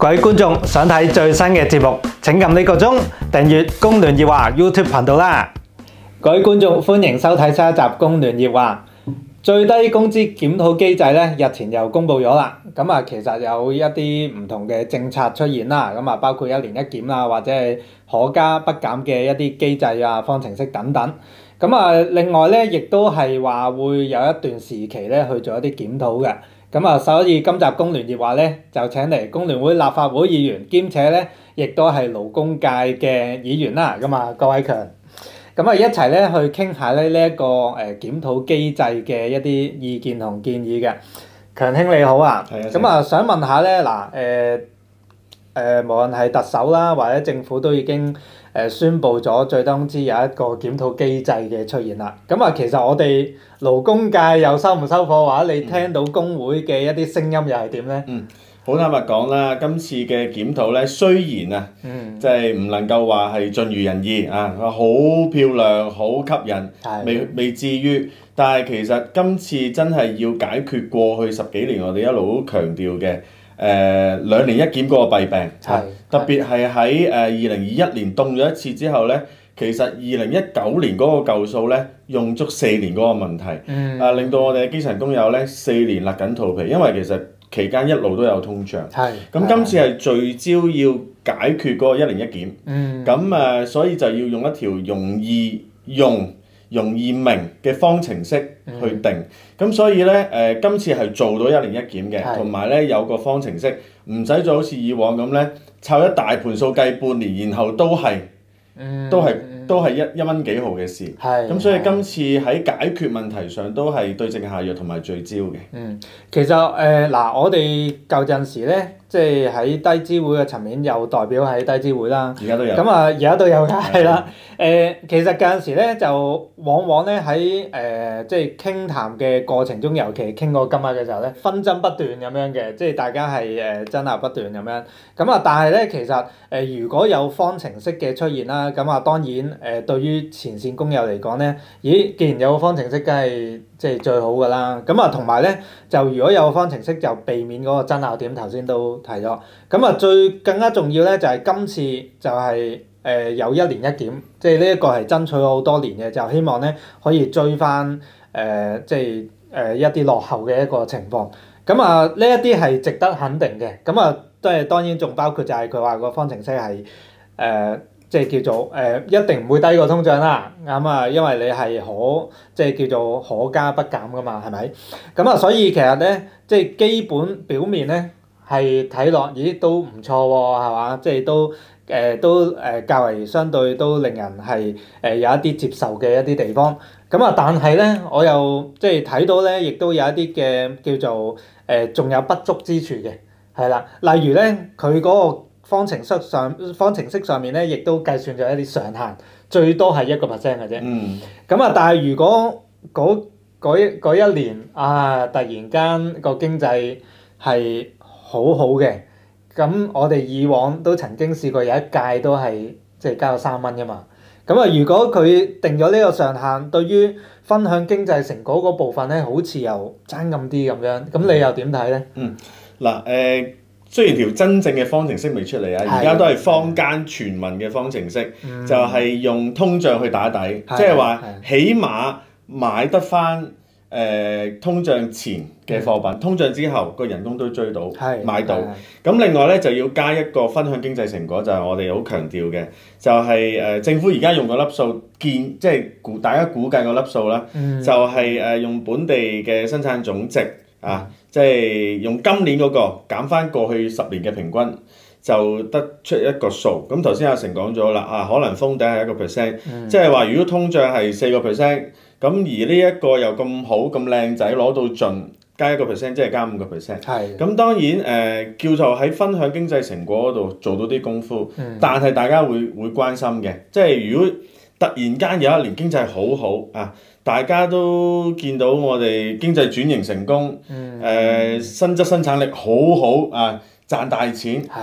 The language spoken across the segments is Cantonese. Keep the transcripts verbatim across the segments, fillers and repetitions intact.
各位觀眾想睇最新嘅節目，請撳呢個鐘訂閱工聯熱話 YouTube 頻道啦！各位觀眾歡迎收睇新一集工聯熱話。最低工資檢討機制咧，日前又公布咗啦。咁啊，其實有一啲唔同嘅政策出現啦。咁啊，包括一年一檢啦，或者係可加不減嘅一啲機制啊、方程式等等。咁啊，另外咧，亦都係話會有一段時期咧去做一啲檢討嘅。咁啊，所以今集工聯熱話咧，就請嚟工聯會立法會議員，兼且咧亦都係勞工界嘅議員啦。咁啊，郭偉強。咁啊，一齊咧去傾下咧呢一個誒檢討機制嘅一啲意見同建議嘅。強兄你好啊，咁啊想問下咧嗱誒誒，無論係特首啦或者政府都已經誒宣布咗最低工資有一個檢討機制嘅出現啦。咁啊，其實我哋勞工界又收唔收貨嘅話，你聽到工會嘅一啲聲音又係點咧？ 嗯好坦白講啦，今次嘅檢討咧，雖然啊，嗯、即係唔能夠話係盡如人意啊，好漂亮、好吸引，未未至於，但係其實今次真係要解決過去十幾年我哋一路都強調嘅誒兩年一檢嗰個弊病，啊、特別係喺誒二零二一年凍咗一次之後咧，其實二零一九年嗰個舊數咧用足四年嗰個問題，嗯、啊令到我哋嘅基層工友咧四年勒緊肚皮，因為其實期間一路都有通脹，咁今次係聚焦要解決嗰個一年一檢，咁誒、嗯、所以就要用一條容易用、容易明嘅方程式去定，咁、嗯、所以咧誒、呃、今次係做到一年一檢嘅，同埋咧有個方程式，唔使再好似以往咁咧湊一大盤數計半年，然後都係、嗯、都係。都係一一蚊幾毫嘅事，咁所以今次喺解決問題上都係對症下藥同埋聚焦嘅。 嗯，其實誒嗱、呃，我哋舊陣時咧，即係喺低資會嘅層面有代表喺低資會啦。 而家都有。 咁啊，而家都有㗎，係啦。誒，其實舊陣時咧，就往往咧喺誒即係傾談嘅過程中，尤其傾嗰個金額嘅時候咧，紛爭不斷咁樣嘅，即係大家係誒爭拗不斷咁樣。咁啊，但係咧，其實誒、呃、如果有方程式嘅出現啦，咁啊當然誒、呃、對於前線工友嚟講咧，咦，既然有個方程式，梗係即係最好㗎啦。咁啊，同埋咧，就如果有個方程式，就避免嗰個爭拗點，頭先都提咗。咁啊，最更加重要咧，就係、是、今次就係、是、誒、呃、有一年一檢，即係呢一個係爭取咗好多年嘅，就希望咧可以追翻誒、呃、即係誒、呃、一啲落後嘅一個情況。咁啊，呢一啲係值得肯定嘅。咁啊，都係當然仲包括就係佢話個方程式係誒。呃即係叫做誒、呃，一定唔會低過通脹啦，啱啊，因為你係可即係叫做可加不減噶嘛，係咪？咁啊，所以其實咧，即係基本表面咧係睇落，咦都唔錯喎，係嘛？即係都誒、呃、都誒、呃、較為相對都令人係誒、呃、有一啲接受嘅一啲地方。咁啊，但係咧，我又即係睇到咧，亦都有一啲嘅叫做誒仲、呃、有不足之處嘅，係啦，例如咧佢嗰個方程式上方程式上面咧，亦都計算咗一啲上限，最多係一個 percent 嘅啫。嗯。咁啊，但係如果嗰嗰嗰一年啊，突然間個經濟係好好嘅，咁我哋以往都曾經試過有一屆都係即係加咗三蚊㗎嘛。咁啊，如果佢定咗呢個上限，對於分享經濟成果嗰部分咧，好似又爭咁啲咁樣，咁你又點睇咧？ 嗯。嗱誒。呃雖然條真正嘅方程式未出嚟啊，而家都係坊間傳聞嘅方程式，嗯、就係用通脹去打底，即係話起碼買得翻誒、呃、通脹前嘅貨品，嗯、通脹之後個人工都追到買到。咁另外咧就要加一個分享經濟成果，就係、是、我哋好強調嘅，就係、是、誒、呃、政府而家用個粒數見，即係估大家估計個粒數啦，嗯、就係、是、誒、呃、用本地嘅生產總值。啊，即係用今年嗰個減翻過去十年嘅平均，就得出一個數。咁頭先阿成講咗啦，啊可能封頂係一個 percent，即係話如果通脹係四個 percent，咁而呢一個又咁好咁靚仔攞到盡，加一個 percent 即係加五個 percent。係。咁當然誒、呃、叫做喺分享經濟成果嗰度做到啲功夫，嗯、但係大家會會關心嘅，即係如果突然間有一年經濟好好啊！大家都見到我哋經濟轉型成功，誒、嗯呃、薪質生產力好好啊，賺大錢。係。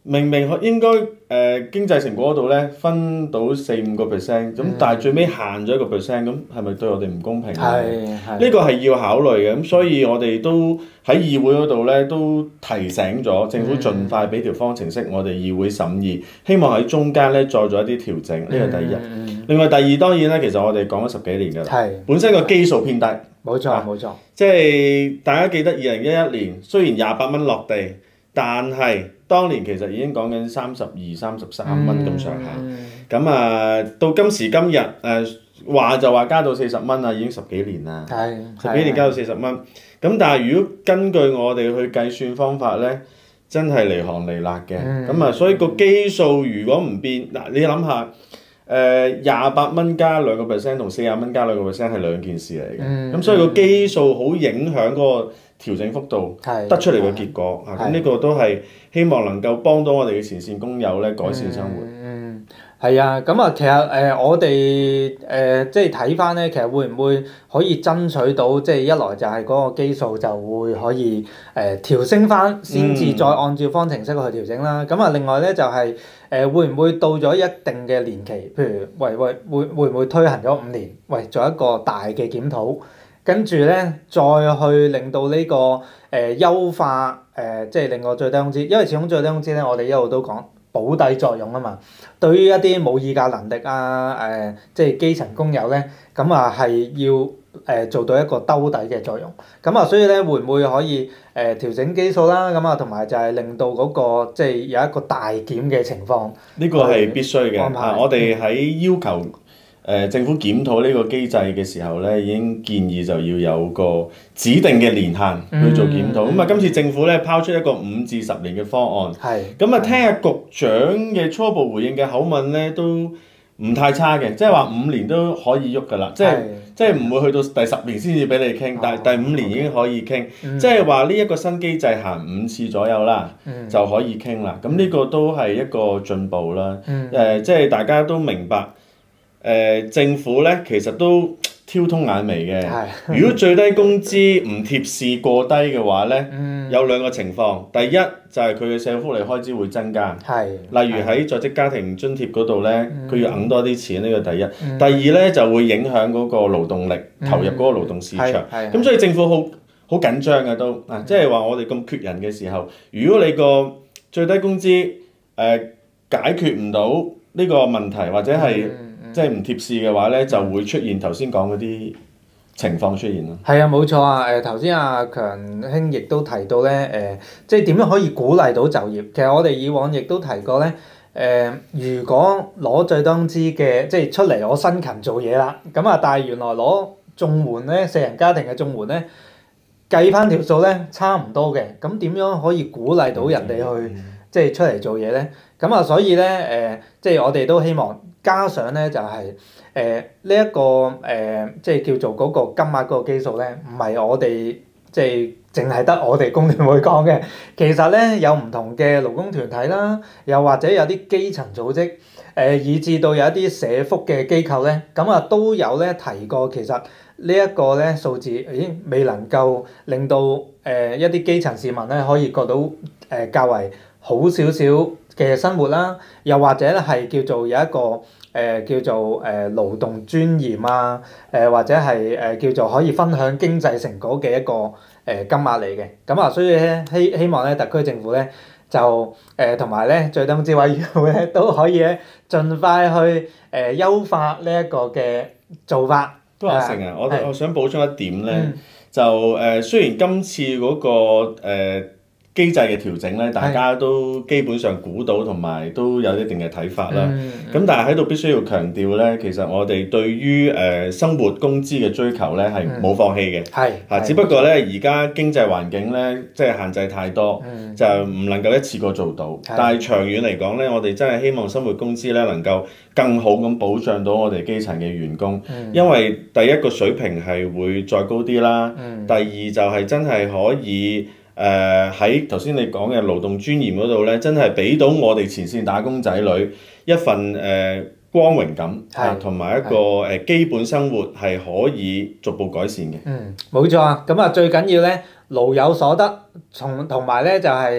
明明應該誒、呃、經濟成果嗰度咧分到四五個 percent，咁但係最尾限咗一個 percent，咁係咪對我哋唔公平咧？ 係呢個係要考慮嘅，咁所以我哋都喺議會嗰度咧都提醒咗政府盡快俾條方程式我哋議會審議，希望喺中間咧再做一啲調整，呢個第一。嗯、另外第二當然咧，其實我哋講咗十幾年㗎啦，本身個基數偏低， 冇錯冇錯， 即係大家記得二零一一年雖然廿八蚊落地，但係當年其實已經講緊三十二、三十三蚊咁上下，咁、嗯、啊到今時今日誒、呃、話就話加到四十蚊啦，已經十幾年啦，十幾年加到四十蚊。咁但係如果根據我哋去計算方法咧，真係離行離辣嘅。咁啊、嗯，所以個基數如果唔變，嗱你諗下，誒廿八蚊加兩個 percent 同四十蚊加兩個 percent 係兩件事嚟嘅。咁、嗯、所以個基數好影響嗰個調整幅度，嗯、得出嚟嘅結果啊。咁呢個都係希望能夠幫到我哋嘅前線工友咧改善生活。 嗯，係啊，咁啊，其實誒、呃、我哋誒、呃、即係睇翻咧，其實會唔會可以爭取到，即係一來就係嗰個基數就會可以誒、呃、調升翻，先至再按照方程式去調整啦。咁啊、嗯，另外咧就係、是、誒、呃、會唔會到咗一定嘅年期，譬如喂喂會會唔會推行咗五年，喂做一個大嘅檢討，跟住咧再去令到呢、這個誒、呃、優化誒、呃，即係令個最低工資，因為始終最低工資咧，我哋一路都講保底作用啊嘛。對於一啲冇議價能力啊，誒、呃，即係基層工友咧，咁啊係要誒、呃、做到一個兜底嘅作用。咁啊，所以咧會唔會可以誒、呃、調整基數啦？咁啊，同埋就係令到嗰、那個即係有一個大檢嘅情況。呢個係必須嘅。啊，我哋喺要求。誒、呃、政府檢討呢個機制嘅時候咧，已經建議就要有個指定嘅年限去做檢討。咁啊、嗯，嗯、今次政府咧拋出一個五至十年嘅方案。係是。咁啊，聽下局長嘅初步回應嘅口吻咧，都唔太差嘅，即係話五年都可以喐㗎啦。即係即係唔會去到第十年先至俾你傾，但係第五年已經可以傾。即係話呢一個新機制行五次左右啦，嗯、就可以傾啦。咁呢個都係一個進步啦。誒、嗯呃，即係大家都明白。誒、呃、政府咧其實都挑通眼眉嘅。如果最低工資唔貼市過低嘅話咧，嗯、有兩個情況。第一就係佢嘅社會福利開支會增加，係例如喺在職家庭津貼嗰度咧，佢、嗯、要揞多啲錢，呢、呢個第一。嗯、第二咧就會影響嗰個勞動力、嗯、投入嗰個勞動市場。咁所以政府好好緊張嘅都啊，即係話我哋咁缺人嘅時候，如果你個最低工資誒、呃、解決唔到呢個問題，或者係、嗯即係唔貼市嘅話咧，就會出現頭先講嗰啲情況出現咯。係啊，冇錯啊！誒頭先阿強兄亦都提到咧，誒、呃、即係點樣可以鼓勵到就業？其實我哋以往亦都提過咧，誒、呃、如果攞最低工資嘅，即係出嚟攞辛勤做嘢啦，咁啊，但係原來攞綜援咧，四人家庭嘅綜援咧，計翻條數咧差唔多嘅，咁點樣可以鼓勵到人哋去、嗯、即係出嚟做嘢咧？咁啊，所以咧誒、呃，即係我哋都希望。加上咧就係誒呢一個誒、呃、即係叫做嗰個金額嗰個基數咧，唔係我哋即係淨係得我哋工聯會講嘅，其實咧有唔同嘅勞工團體啦，又或者有啲基層組織，誒、呃、以至到有一啲社福嘅機構咧，咁啊都有咧提過，其實呢一個咧數字已經未能夠令到誒、呃、一啲基層市民咧可以過到誒、呃、較為好少少嘅生活啦，又或者咧係叫做有一個誒、呃、叫做誒、呃、勞動尊嚴啊，誒、呃、或者係誒、呃、叫做可以分享經濟成果嘅一個誒、呃、金額嚟嘅。咁啊，所以咧希希望咧特區政府咧就誒同埋咧最低工資委員會咧都可以咧盡快去誒、呃、優化呢一個嘅做法。都話成啊！我是我想補充一點咧，嗯、就誒、呃、雖然今次嗰、那個誒。呃機制嘅調整咧，大家都基本上估到同埋都有一定嘅睇法啦。咁、嗯、但係喺度必須要強調咧，其實我哋對於誒、呃、生活工資嘅追求咧係冇放棄嘅。係、嗯，嚇，只不過咧而家經濟環境咧即係限制太多，嗯、就唔能夠一次過做到。嗯、但係長遠嚟講咧，我哋真係希望生活工資咧能夠更好咁保障到我哋基層嘅員工，嗯、因為第一個水平係會再高啲啦。嗯、第二就係真係可以。誒喺頭先你講嘅勞動尊嚴嗰度咧，真係俾到我哋前線打工仔女一份誒、呃、光榮感，係同埋一個誒、呃、基本生活係可以逐步改善嘅。嗯，冇錯啊！咁啊，最緊要咧勞有所得，從同埋咧就係、是、誒、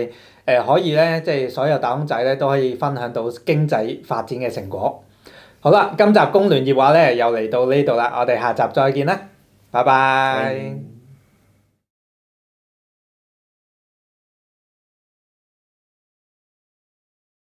誒可以咧，即係所有打工仔咧都可以分享到經濟發展嘅成果。好啦，今集工聯熱話咧又嚟到呢度啦，我哋下集再見啦，拜拜。 嗯